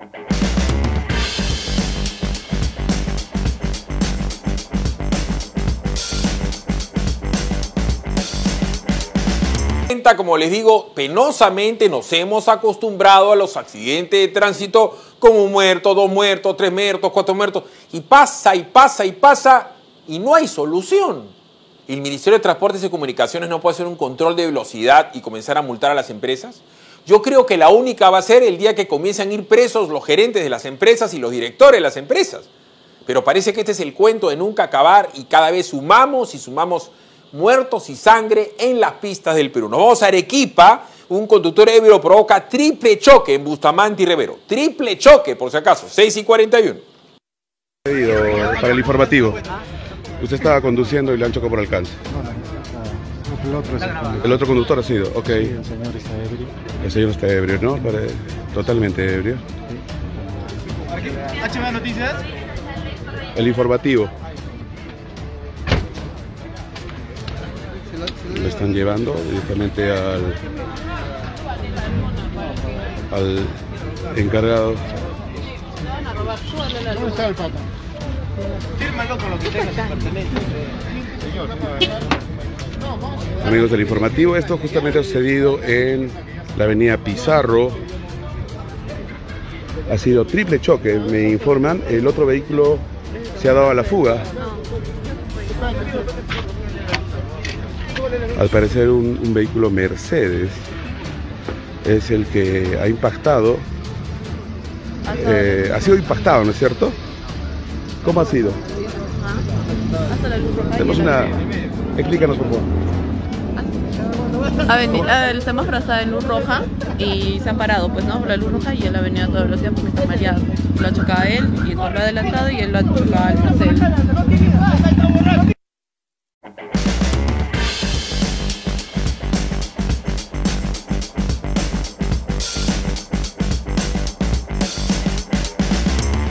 Como les digo, penosamente nos hemos acostumbrado a los accidentes de tránsito con un muerto, 2 muertos, 3 muertos, 4 muertos, y pasa y pasa y pasa y no hay solución. ¿El Ministerio de Transportes y Comunicaciones no puede hacer un control de velocidad y comenzar a multar a las empresas? Yo creo que la única va a ser el día que comiencen a ir presos los gerentes de las empresas y los directores de las empresas. Pero parece que este es el cuento de nunca acabar y cada vez sumamos y sumamos muertos y sangre en las pistas del Perú. Nos vamos a Arequipa. Un conductor ebrio provoca triple choque en Bustamante y Rivero. Triple choque, por si acaso, 6:41. Para el informativo. Usted estaba conduciendo y le han chocado por alcance. El otro conductor ha sido, ok. Sí, el señor está ebrio. El señor está ebrio, ¿no? Totalmente ebrio. HB Noticias. El informativo. Lo están llevando directamente al encargado. ¿Dónde está el papa? Fírmalo con lo que tenga su pertenencia. Amigos del informativo, esto justamente ha sucedido en la avenida Pizarro. Ha sido triple choque, me informan. El otro vehículo se ha dado a la fuga. Al parecer un vehículo Mercedes es el que ha impactado. Ha sido impactado, ¿no es cierto? ¿Cómo ha sido? Tenemos una... Explícanos, por favor. El semáforo está en luz roja y se han parado, pues, ¿no? Por la luz roja y él ha venido a toda velocidad porque está mareado. Lo ha chocado a él y él lo ha adelantado y él lo ha chocado al Mercedes.